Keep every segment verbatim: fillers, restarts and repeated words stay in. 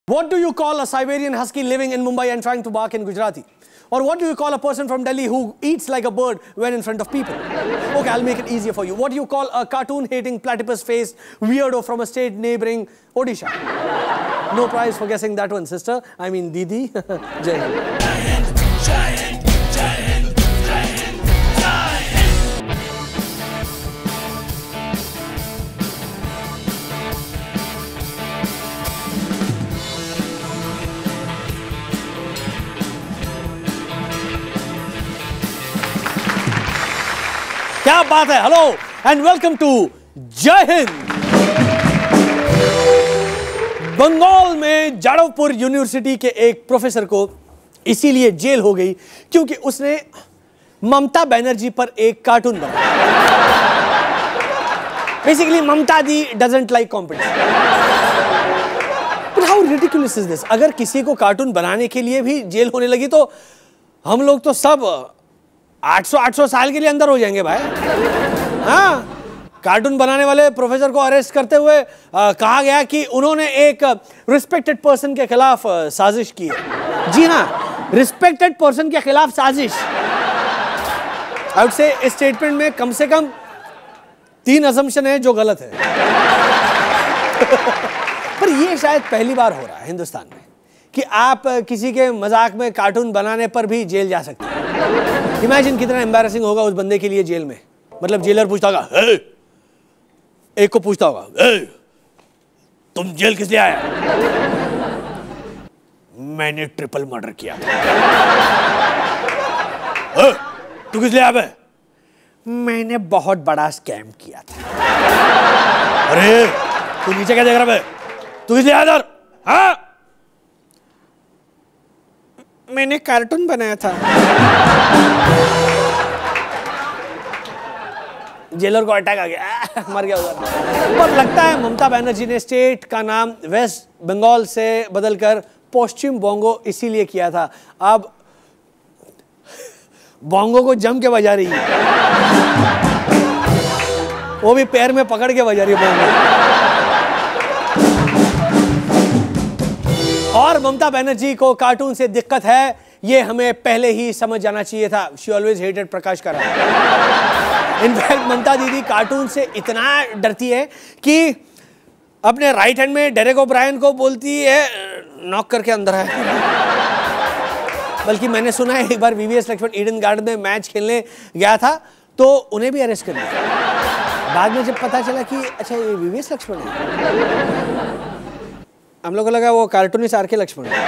What do you call a Siberian husky living in Mumbai and trying to bark in Gujarati? Or what do you call a person from Delhi who eats like a bird when in front of people? Okay, I'll make it easier for you. What do you call a cartoon-hating, platypus-faced weirdo from a state neighboring Odisha? No prize for guessing that one, sister. I mean, Didi. Jai Hind. Jai Hind, Jai Hind, Jai Hind, Jai Hind, Jai Hind. क्या बात है? Hello and welcome to जय हिंद। बंगाल में Jadavpur university के एक professor को इसीलिए jail हो गई क्योंकि उसने ममता बनर्जी पर एक कार्टून बनाया। Basically Mamata di doesn't like competition. But how ridiculous is this? अगर किसी को कार्टून बनाने के लिए भी जेल होने लगी तो हम लोग तो सब आठ सौ आठ सौ साल के लिए अंदर हो जाएंगे भाई। हाँ, कार्टून बनाने वाले प्रोफेसर को अरेस्ट करते हुए आ, कहा गया कि उन्होंने एक रिस्पेक्टेड पर्सन के खिलाफ साजिश की है। जी हाँ, रिस्पेक्टेड पर्सन के खिलाफ साजिश। आई वुड से इस स्टेटमेंट में कम से कम तीन असम्पशन है जो गलत है। पर ये शायद पहली बार हो रहा है हिंदुस्तान में कि आप किसी के मजाक में कार्टून बनाने पर भी जेल जा सकते हैं। इमेजिन कितना एम्बैरेसिंग होगा उस बंदे के लिए जेल में। मतलब जेलर पूछता होगा, हे! एक को पूछता होगा, हे! तुम जेल किस लिए आया? मैंने ट्रिपल मर्डर किया। हे! तू किस लिए आया? मैंने बहुत बड़ा स्कैम किया था। अरे तू नीचे क्या देख रहा है? तू किस लिए आया इधर? हाँ? मैंने कार्टून बनाया था। जेलर को अटैक आ गया, मर गया उधर। पर लगता है ममता बनर्जी ने स्टेट का नाम वेस्ट बंगाल से बदलकर पश्चिम बोंगो इसीलिए किया था। अब बोंगो को जम के बजा रही है, वो भी पैर में पकड़ के बजा रही है बोंगो। और ममता बनर्जी को कार्टून से दिक्कत है, ये हमें पहले ही समझ जाना चाहिए था। शी ऑलवेज हेटेड प्रकाश करा। इनफैक्ट ममता दीदी कार्टून से इतना डरती है कि अपने राइट हैंड में डेरेक ओब्रायन को बोलती है नॉक करके अंदर है। बल्कि मैंने सुना है एक बार वीवीएस लक्ष्मण ईडन गार्डन में मैच खेलने गया था तो उन्हें भी अरेस्ट कर लिया। बाद में जब पता चला कि अच्छा ये वीवीएस लक्ष्मण है, हम लोगों को लगा वो कार्टूनिस्ट आर के लक्ष्मण है,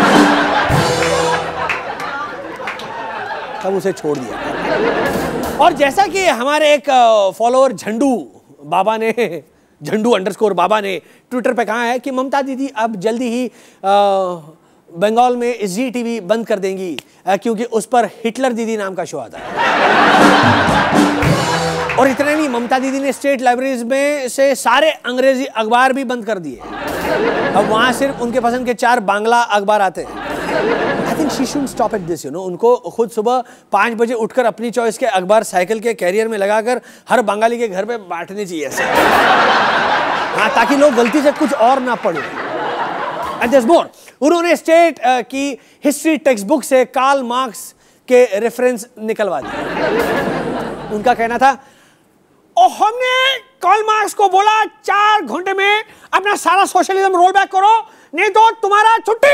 तब उसे छोड़ दिया। और जैसा कि हमारे एक फॉलोअर झंडू बाबा ने झंडू अंडरस्कोर बाबा ने ट्विटर पे कहा है कि ममता दीदी अब जल्दी ही बंगाल में जी टीवी बंद कर देंगी क्योंकि उस पर हिटलर दीदी नाम का शो आता है। और इतना नहीं, ममता दीदी ने स्टेट लाइब्रेरीज में से सारे अंग्रेजी अखबार भी बंद कर दिए। अब वहां सिर्फ उनके पसंद के चार बांग्ला अखबार आते हैं। I think she should stop at this, you know. उनको खुद सुबह पाँच बजे उठकर अपनी चॉइस के अखबार साइकिल के कैरियर में लगाकर हर बंगाली के घर पे बांटने चाहिए ऐसे। हाँ, ताकि लोग गलती से कुछ और ना पढ़े। एंड देयर इज मोर, उन्होंने स्टेट uh, की हिस्ट्री टेक्स्ट बुक से कार्ल मार्क्स के रेफरेंस निकलवा दिए। उनका कहना था, और हमने कार्ल मार्क्स को बोला चार घंटे में अपना सारा सोशलिज्म रोल बैक करो, नहीं तो तुम्हारा छुट्टी।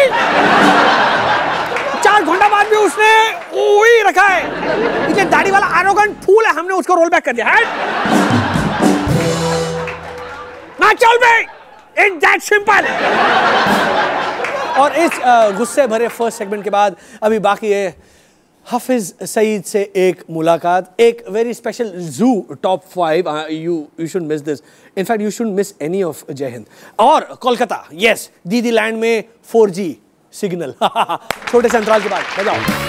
चार घंटा बाद भी उसने वही रखा है, ये दाढ़ी वाला आरोगेंट फूल है, हमने उसको रोल बैक कर दिया है ना। चल बे, इट्स दैट सिंपल। और इस गुस्से भरे फर्स्ट सेगमेंट के बाद अभी बाकी है हाफिज सईद से एक मुलाकात, एक very special zoo top five. You you should miss this, in fact you should miss any of Jai Hind. और कोलकाता, यस, दीदी लैंड में फोर जी सिग्नल। छोटे से अंतराल के बाद बजाओ।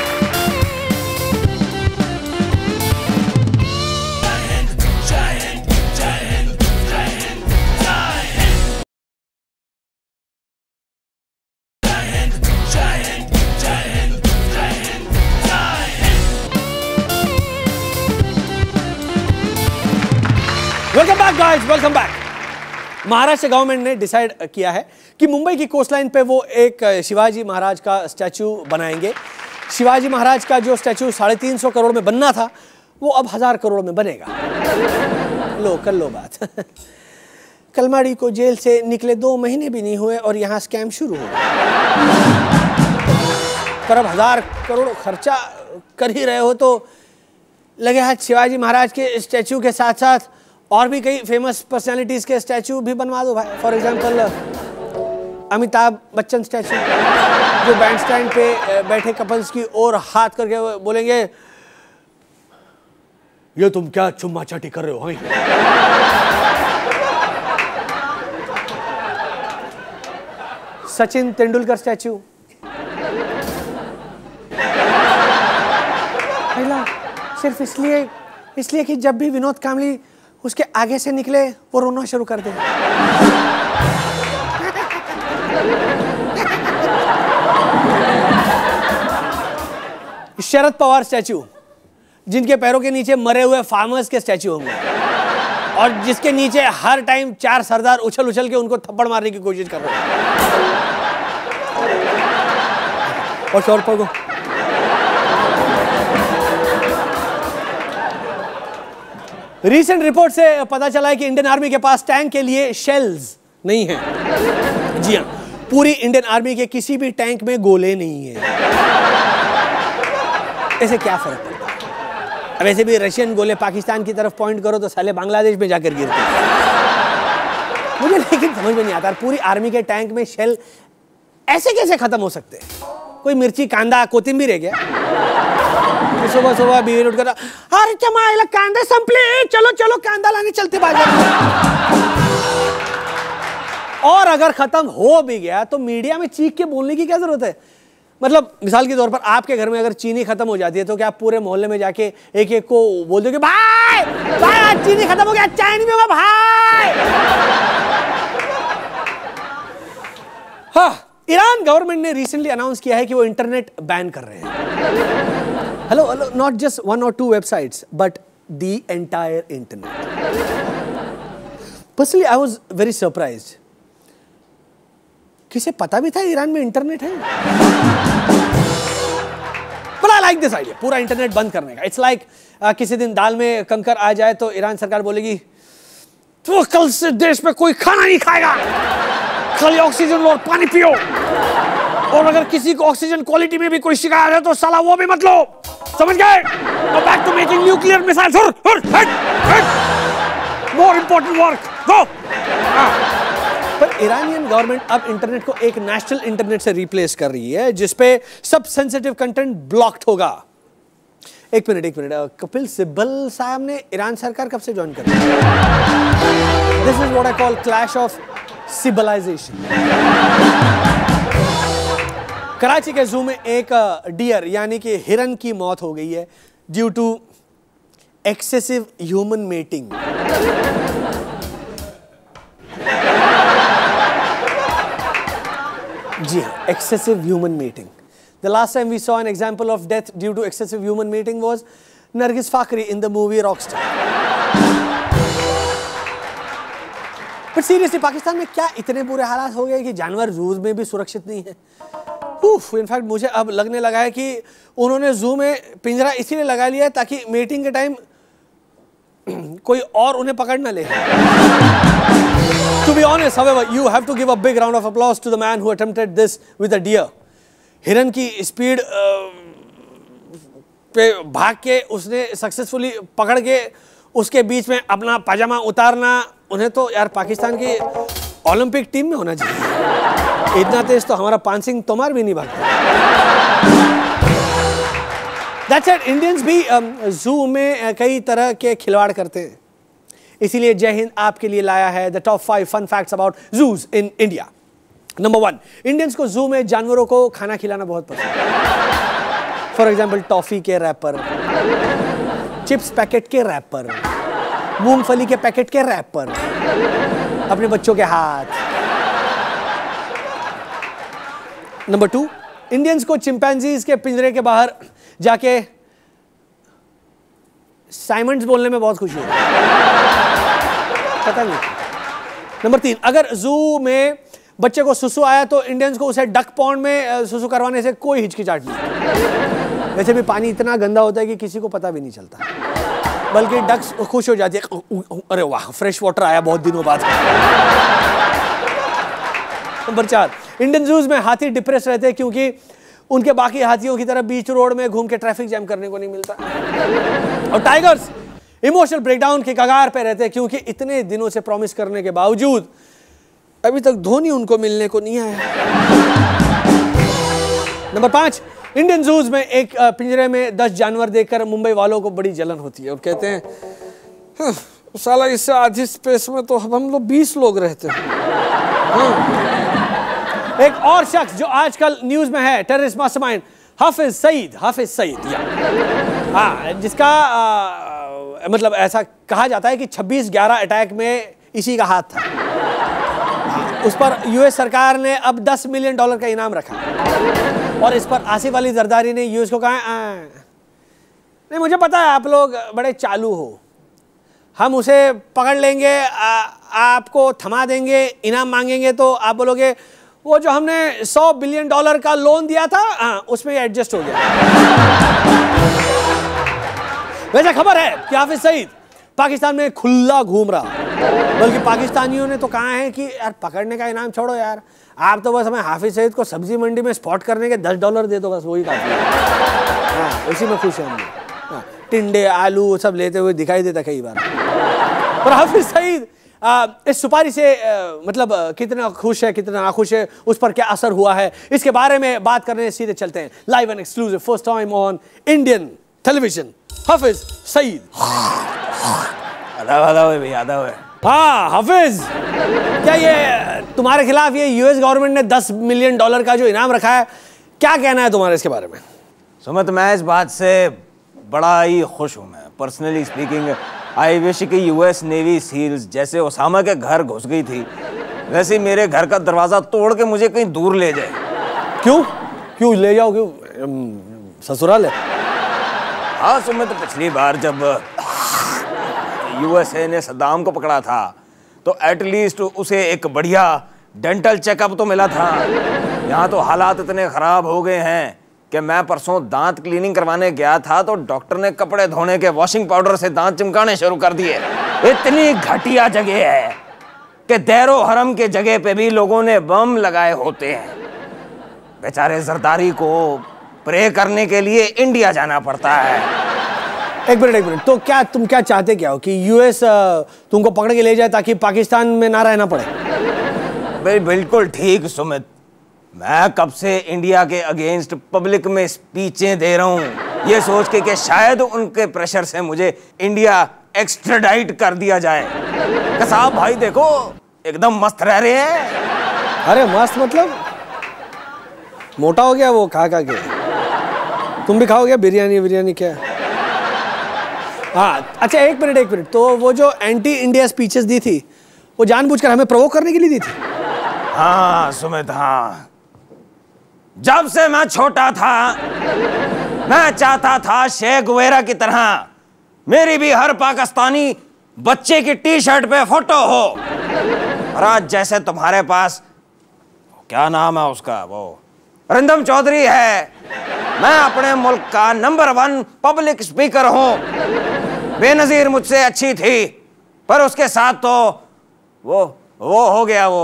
Welcome back, guys. Welcome back. Maharashtra government ने डिसाइड किया है कि मुंबई की कोस्टलाइन पे वो एक शिवाजी महाराज का स्टैचू बनाएंगे। शिवाजी महाराज का जो स्टैचू साढ़े तीन सौ करोड़ में बनना था वो अब हजार करोड़ में बनेगा। लो कर लो बात। कलमाड़ी को जेल से निकले दो महीने भी नहीं हुए और यहाँ स्कैम शुरू हो गया। पर अब हजार करोड़ खर्चा कर ही रहे हो तो लगे हाथ शिवाजी महाराज के स्टैचू के साथ साथ और भी कई फेमस पर्सनालिटीज के स्टैचू भी बनवा दो भाई। For example Amitabh Bachchan statue, जो बैंड स्टैंड पे बैठे कपल्स की ओर हाथ करके बोलेंगे ये तुम क्या चुम्मा चाटी कर रहे हो। सचिन तेंदुलकर स्टैचू, पहला सिर्फ इसलिए इसलिए कि जब भी विनोद कामली उसके आगे से निकले वो रोना शुरू कर दे। शरद पवार स्टैचू, जिनके पैरों के नीचे मरे हुए फार्मर्स के स्टैचू होंगे और जिसके नीचे हर टाइम चार सरदार उछल उछल के उनको थप्पड़ मारने की कोशिश कर रहे हैं। और सौ रुपए को रीसेंट रिपोर्ट से पता चला है कि इंडियन आर्मी के पास टैंक के लिए शेल्स नहीं है। जी हाँ, पूरी इंडियन आर्मी के किसी भी टैंक में गोले नहीं है। ऐसे क्या फर्क पड़ता है? अब ऐसे भी रशियन गोले पाकिस्तान की तरफ पॉइंट करो तो साले बांग्लादेश में जाकर गिरते हैं। मुझे लेकिन समझ में नहीं आता पूरी आर्मी के टैंक में शेल ऐसे कैसे खत्म हो सकते हैं? कोई मिर्ची कांदा कोथिंबीर है क्या? सुबह सुबह बीवी उठ कर अरे चमाइला कांदे संपले, चलो चलो कांदा लाने चलते बाजार। और अगर खत्म हो भी गया तो मीडिया में चीख के बोलने की क्या जरूरत है? मतलब मिसाल के तौर पर आपके घर में अगर चीनी खत्म हो जाती है तो क्या आप पूरे मोहल्ले में जाके एक एक को बोल दोगे भाई भाई आज चीनी खत्म हो गया, चाय नहीं होगा भाई। हाँ, ईरान गवर्नमेंट ने रिसेंटली अनाउंस किया है कि वो इंटरनेट बैन कर रहे हैं। Hello hello, not just one और two websites but the entire internet. Personally I was very surprised. किसे पता भी था ईरान में इंटरनेट है? But I like this idea, पूरा इंटरनेट बंद करने का। इट्स लाइक like, uh, किसी दिन दाल में कंकर आ जाए तो ईरान सरकार बोलेगी तो कल से देश में कोई खाना नहीं खाएगा, खाली ऑक्सीजन लो और पानी पियो, और अगर किसी को ऑक्सीजन क्वालिटी में भी कोई शिकायत है तो साला वो भी मत लो। समझ गए? Go back to making nuclear missiles. Hur, hur, head, head. More important work. Go. पर ईरानियन गवर्नमेंट अब इंटरनेट को एक नेशनल इंटरनेट से रिप्लेस कर रही है जिसपे सब सेंसिटिव कंटेंट ब्लॉक्ड होगा। एक मिनट एक मिनट कपिल सिब्बल साहब ने ईरान सरकार कब से ज्वाइन कर ली? This is what I call clash of civilization. Karachi के जू में एक डियर यानी कि हिरन की मौत हो गई है due to excessive human mating. जी हाँ, excessive human mating. The last time we saw an example of death due to excessive human mating was Nargis Fakhri in the movie Rockstar. But seriously, Pakistan में क्या इतने बुरे हालात हो गए कि जानवर जू में भी सुरक्षित नहीं है? उफ, इनफैक्ट मुझे अब लगने लगा है कि उन्होंने जू में पिंजरा इसीलिए लगा लिया है ताकि मेटिंग के टाइम कोई और उन्हें पकड़ न ले। To be honest, however, you have to give a big round of applause to the man who attempted this with a deer. हिरन की स्पीड पे भाग के उसने सक्सेसफुली पकड़ के उसके बीच में अपना पाजामा उतारना, उन्हें तो यार पाकिस्तान की ओलंपिक टीम में होना चाहिए। इतना तेज तो हमारा पान सिंह तोमर भी नहीं भागता। That's it, इंडियंस भी जू में कई तरह के खिलवाड़ करते हैं, इसीलिए जय हिंद आपके लिए लाया है the top five fun facts about zoos in India. Number one, Indians को जू में जानवरों को खाना खिलाना बहुत पसंद है। फॉर एग्जाम्पल टॉफी के रैपर, चिप्स पैकेट के रैपर, मूंगफली के पैकेट के रैपर, अपने बच्चों के हाथ। नंबर टू, इंडियंस को चिंपैंजीज के पिंजरे के बाहर जाके साइमंड्स बोलने में बहुत खुशी होती है। पता नहीं नंबर तीन, अगर जू में बच्चे को सुसु आया तो इंडियंस को उसे डक पॉन्ड में सुसु करवाने से कोई हिचकिचाहट नहीं। वैसे भी पानी इतना गंदा होता है कि किसी को पता भी नहीं चलता, बल्कि डक्स खुश हो जाती है, अरे वाह फ्रेश वाटर आया बहुत दिनों बाद। नंबर चार, इंडियन जूज में हाथी डिप्रेस रहते हैं क्योंकि उनके बाकी हाथियों की तरह बीच रोड में घूम के ट्रैफिक जैम करने को नहीं मिलता। और टाइगर्स इमोशनल ब्रेकडाउन के कगार पे रहते हैं क्योंकि इतने दिनों से प्रॉमिस करने के बावजूद अभी तक धोनी उनको मिलने को नहीं आया। नंबर पांच, इंडियन जूज में एक पिंजरे में दस जानवर देखकर मुंबई वालों को बड़ी जलन होती है और कहते हैं, हाँ, साला इससे आधी स्पेस में तो हम लोग बीस लोग रहते हैं। हाँ। एक और शख्स जो आजकल न्यूज में है, टेररिस्ट मास्टरमाइंड हाफिज सईद, हाफिज सईद या हाँ, जिसका आ, मतलब ऐसा कहा जाता है कि छब्बीस ग्यारह अटैक में इसी का हाथ था। उस पर यूएस सरकार ने अब दस मिलियन डॉलर का इनाम रखा और इस पर आसिफ अली जरदारी ने यूएस को कहा, नहीं मुझे पता है आप लोग बड़े चालू हो, हम उसे पकड़ लेंगे, आ, आपको थमा देंगे, इनाम मांगेंगे तो आप बोलोगे वो जो हमने सौ बिलियन डॉलर का लोन दिया था आ, उसमें एडजस्ट हो गया। वैसे खबर है कि हाफिज सईद पाकिस्तान में खुला घूम रहा, बल्कि पाकिस्तानियों ने तो कहा है कि यार पकड़ने का इनाम छोड़ो यार, आप तो बस हमें हाफिज सईद को सब्जी मंडी में स्पॉट करने के दस डॉलर दे दो, बस वही काफी है। हाँ, उसी में खुश है हम लोग। हाँ, टिंडे आलू सब लेते हुए दिखाई देता कई बार। पर हाफिज सईद इस सुपारी से आ, मतलब आ, कितना खुश है कितना नाखुश है, उस पर क्या असर हुआ है, इसके बारे में बात करने सीधे चलते हैं। Live and exclusive first time on Indian television, Hafiz Saeed. हाँ हाफिज, क्या ये तुम्हारे खिलाफ ये यूएस गवर्नमेंट ने दस मिलियन डॉलर का जो इनाम रखा है, क्या कहना है तुम्हारे इसके बारे में? सुमित, मैं इस बात से बड़ा ही खुश हूँ। मैं पर्सनली स्पीकिंग आई विश कि यूएस नेवी सील्स जैसे ओसामा के घर घुस गई थी, वैसे ही मेरे घर का दरवाजा तोड़ के मुझे कहीं दूर ले जाए। क्यों क्यों ले जाओ, क्यों ससुराल है? हाँ सुमित, पिछली बार जब यूएसए ने सद्दाम को पकड़ा था तो एटलीस्ट उसे एक बढ़िया डेंटल चेकअप तो मिला था। यहाँ तो हालात इतने खराब हो गए हैं कि मैं परसों दांत क्लीनिंग करवाने गया था तो डॉक्टर ने कपड़े धोने के वॉशिंग पाउडर से दांत चिमकाने शुरू कर दिए। इतनी घटिया जगह है कि दैरो हरम के जगह पे भी लोगों ने बम लगाए होते हैं। बेचारे जरदारी को प्रे करने के लिए इंडिया जाना पड़ता है। एक मिनट एक मिनट, तो क्या तुम क्या चाहते क्या हो कि यूएस तुमको पकड़ के ले जाए ताकि पाकिस्तान में ना रहना पड़े? भाई बिल्कुल ठीक सुमित, मैं कब से इंडिया के अगेंस्ट पब्लिक में स्पीचें दे रहा हूँ ये सोच के कि शायद उनके प्रेशर से मुझे इंडिया एक्स्ट्राडाइट कर दिया जाए। साहब भाई देखो एकदम मस्त रह रहे हैं। अरे मस्त मतलब मोटा हो गया वो खा खा के। तुम भी खाओगे बिरयानी बिरयानी क्या? हाँ अच्छा एक मिनट एक मिनट, तो वो जो एंटी इंडिया स्पीचेस दी थी वो जानबूझकर हमें प्रोवोक करने के लिए दी थी? हाँ सुमित, हाँ जब से मैं छोटा था मैं चाहता था शेख वेरा की तरह मेरी भी हर पाकिस्तानी बच्चे की टी शर्ट पे फोटो हो। और आज जैसे तुम्हारे पास क्या नाम है उसका, वो रिंदम चौधरी है, मैं अपने मुल्क का नंबर वन पब्लिक स्पीकर हूं। बेनजीर मुझसे अच्छी थी पर उसके साथ तो वो वो हो गया वो।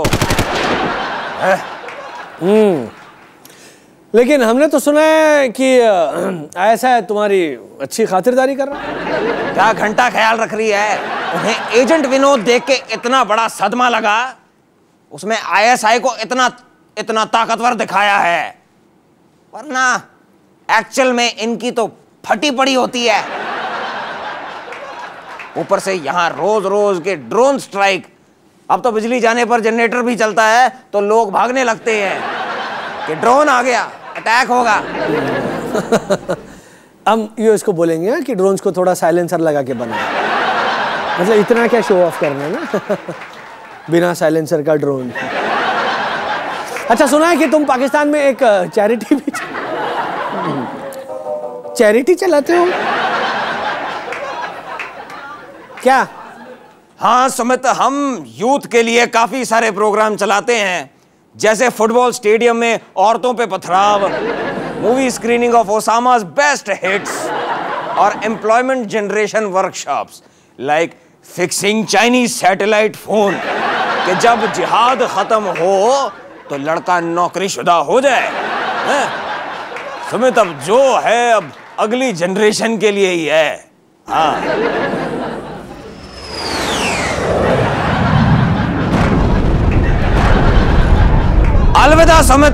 हम्म लेकिन हमने तो सुना है कि ऐसा है तुम्हारी अच्छी खातिरदारी कर रहा है। क्या घंटा ख्याल रख रही है? उन्हें एजेंट विनोद देख के इतना बड़ा सदमा लगा, उसमें आईएसआई को इतना इतना ताकतवर दिखाया है, वरना एक्चुअल में इनकी तो फटी पड़ी होती है। ऊपर से यहां रोज रोज के ड्रोन स्ट्राइक, अब तो बिजली जाने पर जनरेटर भी चलता है तो लोग भागने लगते हैं कि ड्रोन आ गया, अटैक होगा। हम ये इसको बोलेंगे कि ड्रोन्स को थोड़ा साइलेंसर लगा के बना, मतलब इतना क्या शो ऑफ करना है ना बिना साइलेंसर का ड्रोन। अच्छा सुना है कि तुम पाकिस्तान में एक चैरिटी भी चैरिटी चलाते हो क्या? हाँ सुमित, हम यूथ के लिए काफी सारे प्रोग्राम चलाते हैं, जैसे फुटबॉल स्टेडियम में औरतों पे पथराव, मूवी स्क्रीनिंग ऑफ ओसामा's बेस्ट हिट्स और employment generation workshops like fixing Chinese satellite phone, कि जब जिहाद खत्म हो तो लड़का नौकरीशुदा हो जाए। हैं? सुमित, अब जो है अब अगली जनरेशन के लिए ही है। हाँ, अलविदा सुमित,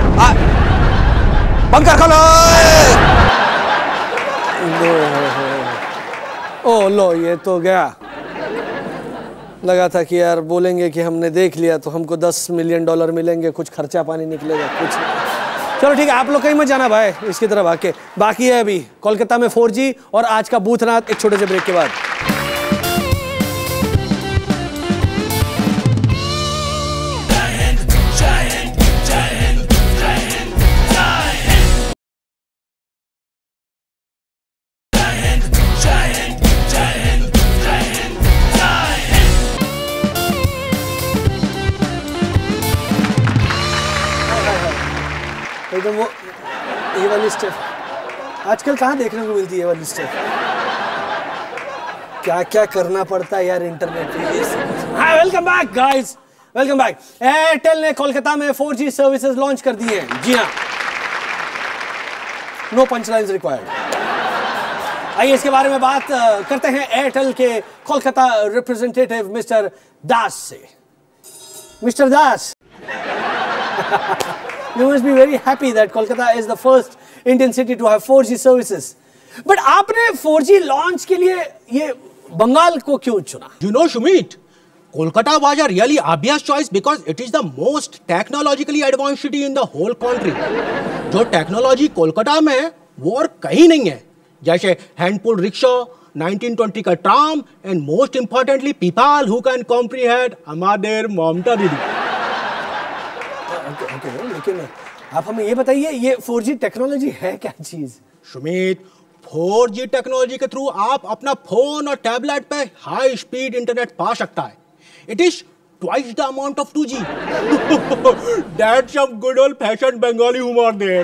बंकर खोलो। ओ लो, ये तो गया। लगा था कि यार बोलेंगे कि हमने देख लिया तो हमको दस मिलियन डॉलर मिलेंगे, कुछ खर्चा पानी निकलेगा, कुछ। चलो ठीक है, आप लोग कहीं मत जाना भाई, इसकी तरफ आके। बाकी है अभी कोलकाता में फोर जी और आज का बूथनाथ, एक छोटे से ब्रेक के बाद। एकदम वो ये वाली स्टेप आजकल कहाँ देखने को मिलती है, ये वाली स्टेप। क्या क्या करना पड़ता है यार इंटरनेट पे ये सब। हाँ, welcome back guys, welcome back. Airtel ने कोलकाता में फोर जी सर्विसेज लॉन्च कर दी है। जी हाँ, नो पंच लाइन्स रिक्वायर्ड। आइए इसके बारे में बात करते हैं एयरटेल के कोलकाता रिप्रेजेंटेटिव मिस्टर दास से। Mister Das, you must be very happy that Kolkata is the first Indian city to have four G services. But आपने फोर जी लॉन्च के लिए ये बंगाल को क्यों चुना? You know, Shumit, Kolkata was a really obvious choice because it is the most technologically advanced city in the whole country. जो technology Kolkata में है वो और कहीं नहीं है, जैसे hand pull rickshaw, nineteen twenty का tram and most importantly people who can comprehend हमारे ममता दीदी। ओके ओके, लेकिन आप हमें ये बताइए, ये फोर जी टेक्नोलॉजी है क्या चीज? सुमित, फोर जी टेक्नोलॉजी के थ्रू आप अपना फोन और टैबलेट पे हाई स्पीड इंटरनेट पा सकता है। It is twice the amount of two G. That's some good old fashion Bengali humour there.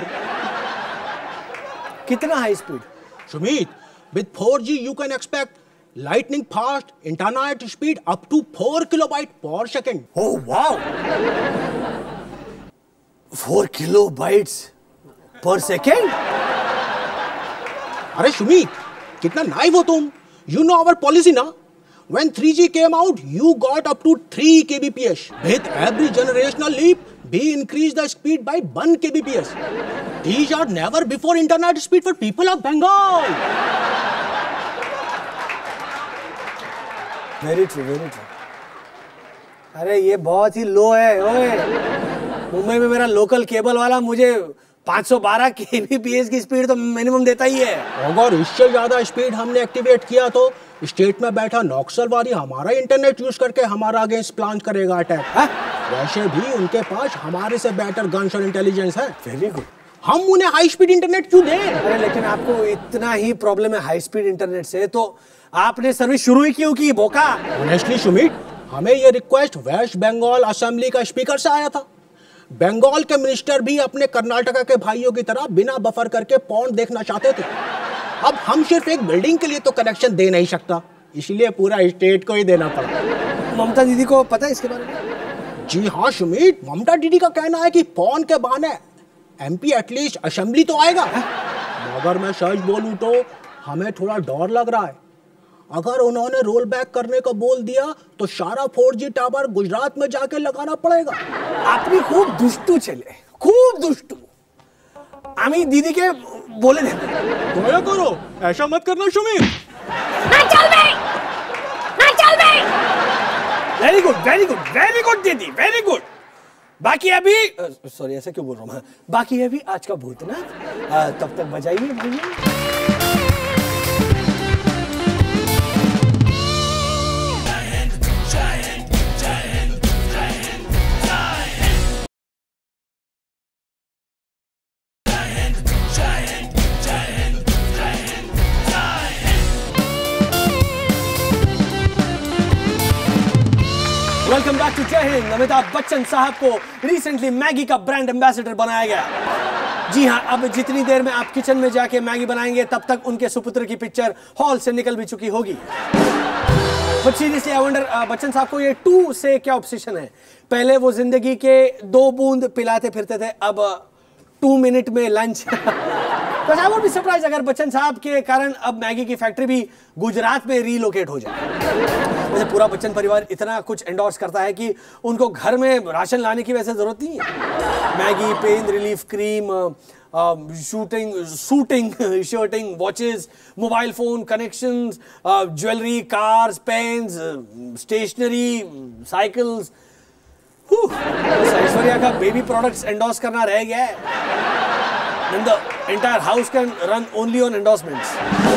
कितना high speed? Sumit, with four G you can expect lightning fast internet speed up to four kilobyte per second. Oh wow! four kilobytes per second? अरे सुमित, कितना naive हो तुम। You know our policy ना? When three G came out, you got up to three kbps. With every generational leap, we increased the speed by one kbps. These are never before internet speed for people of Bengal. Very true, very true. अरे ये बहुत ही लो है। ओए, मुंबई में मेरा local cable वाला मुझे पाँच सौ बारह केबीपीएस की स्पीड तो मिनिमम देता ही है। अगर इससे ज्यादा स्पीड हमने एक्टिवेट किया तो स्टेट में बैठा नक्सलवादी हमारा इंटरनेट यूज करके हमारा अगेंस्ट प्लान करेगा अटैक। वैसे भी उनके पास हमारे से बेटर गन्स और इंटेलिजेंस है। Very good. हम उन्हें हाई स्पीड इंटरनेट क्यों दें? अरे लेकिन आपको इतना ही प्रॉब्लम है हाई स्पीड इंटरनेट से, तो आपने सर्विस शुरू ही क्यों की बोका? ऑनेस्टली सुमित, हमें ये रिक्वेस्ट वेस्ट बंगाल असेंबली का स्पीकर से आया था। बंगाल के मिनिस्टर भी अपने कर्नाटका के भाइयों की तरह बिना बफर करके पॉन्ड देखना चाहते थे। अब हम सिर्फ एक बिल्डिंग के लिए तो कनेक्शन दे नहीं सकता, इसलिए पूरा स्टेट को ही देना पड़ा। ममता दीदी को पता है इसके बारे में? जी हाँ सुमित, ममता दीदी का कहना है कि पॉन्ड के बहाने एमपी एटलीस्ट असेंबली तो आएगा। मगर मैं सच बोलूं तो हमें थोड़ा डर लग रहा है। अगर उन्होंने रोल बैक करने को बोल दिया तो सारा फोर जी टावर गुजरात में जाके लगाना पड़ेगा। आपने खूब दुष्टू चले, खूब दुष्टू। आमी दीदी के बोले दे तो क्या करो, ऐसा मत करना सुमित। ना चल बे, ना चल बे। Very good, very good, very good didi, very good. बाकी अभी सॉरी ऐसा क्यों बोल रहा हूँ मैं, बाकी अभी आज का भूतनाथ, तब तक बजाइए भैया। जय हिंद। अमिताभ बच्चन साहब को रिसेंटली मैगी का ब्रांड एम्बेसडर बनाया गया। जी हाँ, अब जितनी देर में आप किचन में जाके मैगी बनाएंगे तब तक उनके सुपुत्र की पिक्चर हॉल से निकल भी चुकी होगी। But seriously I wonder, Bachchan साहब को ये टू से क्या ऑब्सेशन है? पहले वो जिंदगी के दो बूंद पिलाते फिरते थे, अब टू मिनट में लंच। बस आई वुड बी सरप्राइज अगर बच्चन साहब के कारण अब मैगी की फैक्ट्री भी गुजरात में रीलोकेट हो जाए। वैसे पूरा बच्चन परिवार इतना कुछ एंडोर्स करता है कि उनको घर में राशन लाने की वैसे जरूरत नहीं है। Maggi, pain relief cream, shooting suiting shirting, watches, mobile phone connections, jewellery, cars, pens, stationery, cycles. Aishwarya का बेबी प्रोडक्ट्स एंडोर्स करना रह गया है। Then the entire house can run only on endorsements.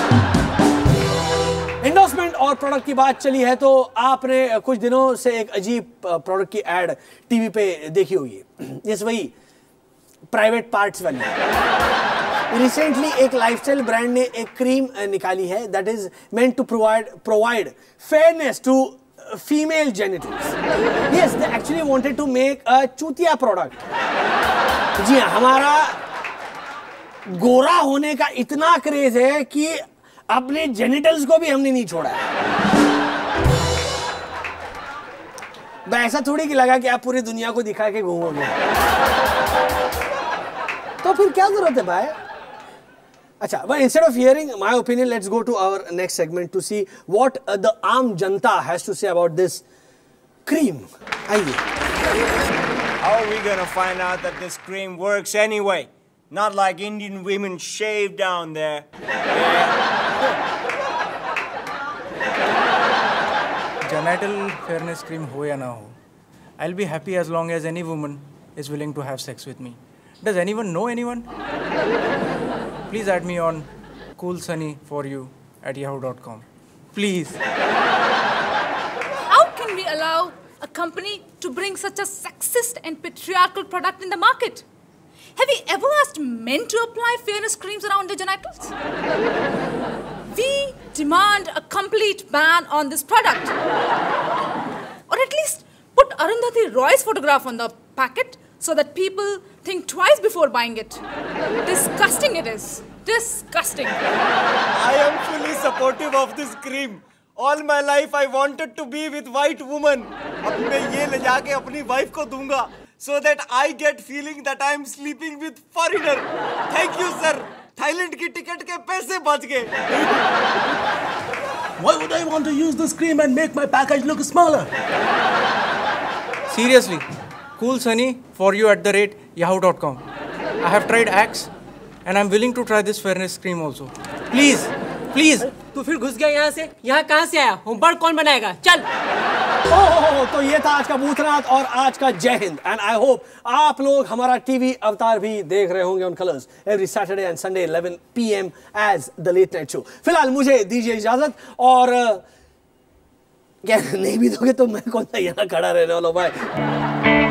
Endorsement और प्रोडक्ट की बात चली है तो आपने कुछ दिनों से एक अजीब प्रोडक्ट की एड टीवी पे देखी होगी। यस, वही प्राइवेट पार्ट्स वाली। रिसेंटली एक लाइफस्टाइल ब्रांड ने एक क्रीम निकाली है that is meant to provide provide fairness to female genitals. Yes, they actually wanted to make a चूतिया प्रोडक्ट। जी हाँ, हमारा गोरा होने का इतना क्रेज है कि अपने जेनिटल्स को भी हमने नहीं छोड़ा है। ऐसा थोड़ी कि लगा कि आप पूरी दुनिया को दिखा के घूमोगे, तो फिर क्या जरूरत है भाई? अच्छा, but instead of hearing my opinion, let's go to our next segment to see what uh, the आम जनता has to say about this cream. आइए। How are we gonna find out that this cream works anyway? Not like Indian women shave down there. Genital fairness cream हो या ना हो, I'll be happy as long as any woman is willing to have sex with me. Does anyone know anyone? Please add me on cool sunny for you at yahoo dot com. Please. How can we allow a company to bring such a sexist and patriarchal product in the market? Have you ever asked men to apply fairness creams around their genitals? We demand a complete ban on this product. Or at least put Arundhati Roy's photograph on the packet so that people think twice before buying it. Disgusting it is. Disgusting. I am fully supportive of this cream. All my life I wanted to be with white woman. अब मैं ये ले जाके अपनी wife को दूंगा so that I get feeling that I am sleeping with foreigner. Thank you sir. Thailand की ticket के पैसे बच गए. Why would I want to use this cream and make my package look smaller? Seriously, cool sunny for you at the rate yahoo dot com. I have tried Axe and I'm willing to try this fairness cream also. Please, please. तू फिर घुस गया यहाँ से? यहाँ कहाँ से आया? होमवर्क कौन बनाएगा? चल। ओह, तो ये था आज का बूथनाथ और आज का जय हिंद। एंड आई होप आप लोग हमारा टीवी अवतार भी देख रहे होंगे on Colors every Saturday and Sunday eleven P M as the late night show. फिलहाल मुझे दीजिए इजाजत, और क्या नहीं भी दोगे तो मैं कौन सा यहाँ खड़ा रहने वाला भाई।